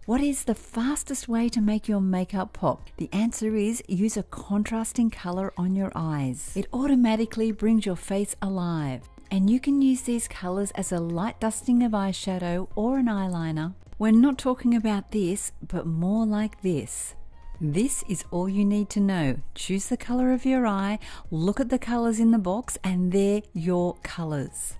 What is the fastest way to make your makeup pop? The answer is use a contrasting color on your eyes. It automatically brings your face alive. And you can use these colors as a light dusting of eyeshadow or an eyeliner. We're not talking about this, but more like this. This is all you need to know. Choose the color of your eye, look at the colors in the box, and they're your colors.